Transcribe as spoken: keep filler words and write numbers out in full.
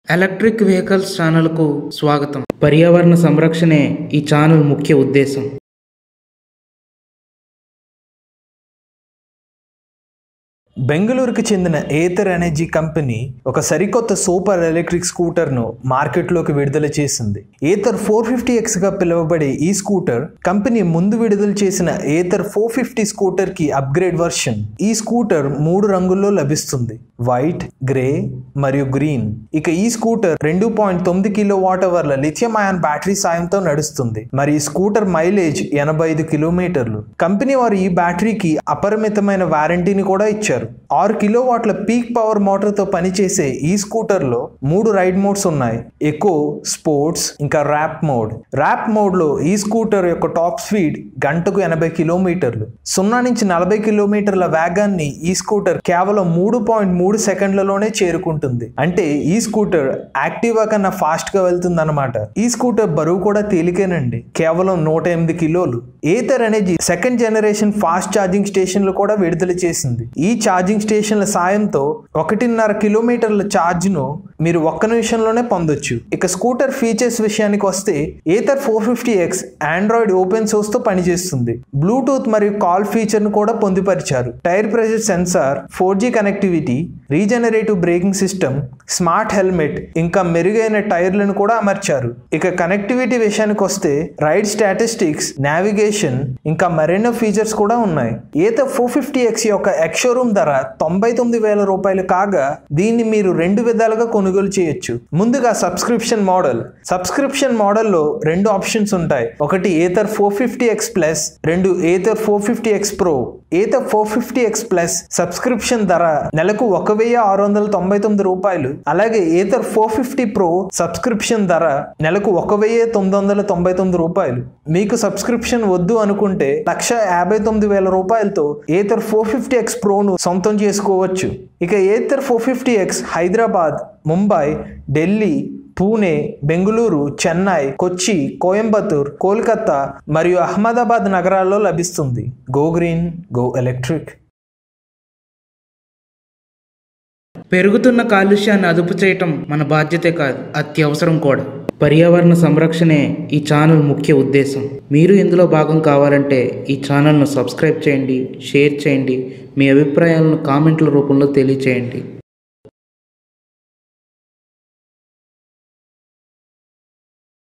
Electric vehicles ఛానల్కు స్వాగతం. పర్యావరణ సంరక్షణే ఈ ఛానల్ ముఖ్య ఉద్దేశం. బెంగళూరుకు చెందిన ఏథర్ ఎనర్జీ కంపెనీ ఒక సరికొత్త సూపర్ ఎలక్ట్రిక్ స్కూటర్ను మార్కెట్లోకి విడుదల చేసింది. ఏథర్ ఫోర్ ఫిఫ్టీ ఎక్స్ గా పిలువబడే ఈ స్కూటర్ కంపెనీ ముందు విడుదల చేసిన ఏథర్ ఫోర్ ఫిఫ్టీ స్కూటర్ కి అప్గ్రేడ్ వర్షన్. ఈ స్కూటర్ మూడు రంగుల్లో లభిస్తుంది, వైట్, గ్రే మరియు గ్రీన్. ఇక ఈ స్కూటర్ రెండు పాయింట్ తొమ్మిది కిలో వాట్ అవర్ల లిథియం అయాన్ బ్యాటరీ సాయంతో నడుస్తుంది. మరి ఈ స్కూటర్ మైలేజ్ ఎనభై ఐదు కిలోమీటర్లు. కంపెనీ వారు ఈ బ్యాటరీకి అపరిమితమైన వారంటీని కూడా ఇచ్చారు. ఆరు కిలో వాట్ల పీక్ పవర్ మోటార్ తో పనిచేసే ఈ స్కూటర్ లో మూడు రైడ్ మోడ్స్ ఉన్నాయి, ఎకో, స్పోర్ట్స్ ఇంకా ర్యాప్ మోడ్. ర్యాప్ మోడ్ లో ఈ స్కూటర్ యొక్క టాప్ స్పీడ్ గంటకు ఎనభై కిలోమీటర్లు. సున్నా నుంచి నలభై కిలోమీటర్ల వేగాన్ని ఈ స్కూటర్ కేవలం మూడు పాయింట్ మూడు సెకండ్లలోనే చేరుకుంటుంది. అంటే ఈ స్కూటర్ యాక్టివా కన్నా ఫాస్ట్ గా వెళ్తుంది అన్నమాట. ఈ స్కూటర్ బరువు కూడా తేలికేనండి, కేవలం నూట ఎనిమిది కిలోలు. Ather Energy second generation fast charging స్టేషన్లు కూడా విడుదల చేసింది. ఈ ఛార్జింగ్ స్టేషన్ల సాయంతో ఒకటిన్నర కిలోమీటర్ల ఛార్జ్ ను మీరు ఒక్క నిమిషంలోనే పొందొచ్చు. ఇక స్కూటర్ ఫీచర్స్ విషయానికి వస్తే Ather four fifty X Android open source తో పనిచేస్తుంది. బ్లూటూత్ మరియు కాల్ ఫీచర్ ను కూడా పొందుపరిచారు. Tyre pressure sensor, four G connectivity, regenerative braking system, smart helmet ఇంకా మెరుగైన టైర్లను కూడా అమర్చారు. ఇక కనెక్టివిటీ విషయానికి వస్తే రైడ్ స్టాటిస్టిక్స్, నావిగేషన్ ఇంకా మరెన్నో ఫీచర్స్ కూడా ఉన్నాయి. ఏథర్ ఫోర్ ఫిఫ్టీ ఎక్స్ యొక్క ఎక్స్ షోరూమ్ ధర తొంభై తొమ్మిది వేల రూపాయలు కాగా దీన్ని మీరు రెండు విధాలుగా కొనుగోలు చేయొచ్చు. ముందుగా సబ్స్క్రిప్షన్ మోడల్. సబ్స్క్రిప్షన్ మోడల్లో రెండు ఆప్షన్స్ ఉంటాయి. ఒకటి Ather four fifty X plus, రెండు Ather four fifty X pro. Ather four fifty X plus subscription ధర నెలకు ఒక వెయ్యి ఆరు వందల తొంభై తొమ్మిది రూపాయలు. అలాగే Ather four fifty pro subscription ధర నెలకు ఒక వెయ్యి తొమ్మిది వందల తొంభై తొమ్మిది రూపాయలు. మీకు సబ్స్క్రిప్షన్ వద్దు అనుకుంటే లక్ష యాభై తొమ్మిది వేల రూపాయలతో ఏథర్ ఫోర్ ఫిఫ్టీ ఎక్స్ ప్రోను సొంతం చేసుకోవచ్చు. ఇక Ather four fifty X Hyderabad, Mumbai, Delhi, Pune, Bengaluru, Chennai, Kochi, Coimbatore, Kolkata మరియు అహ్మదాబాద్ నగరాల్లో లభిస్తుంది. Go green, go electric. పెరుగుతున్న కాలుష్యాన్ని అదుపు చేయటం మన బాధ్యతే కాదు, అత్యవసరం కూడా. పర్యావరణ సంరక్షణే ఈ ఛానల్ ముఖ్య ఉద్దేశం. మీరు ఇందులో భాగం కావాలంటే ఈ ఛానల్ను సబ్స్క్రైబ్ చేయండి, షేర్ చేయండి, మీ అభిప్రాయాలను కామెంట్ల రూపంలో తెలియచేయండి.